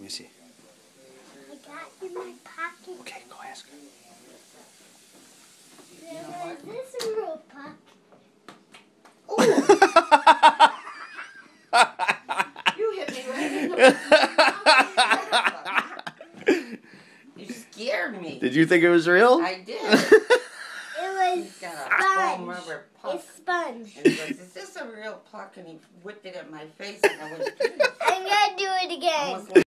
me see. I got it in my pocket. Okay, go ask her. Is this a real puck? You hit me right in the You scared me. Did you think it was real? I did. It was He's got a foam sponge. rubber puck. It's sponge. And he goes, is this a real puck? And he whipped it at my face and I went, I'm gonna do it again. almost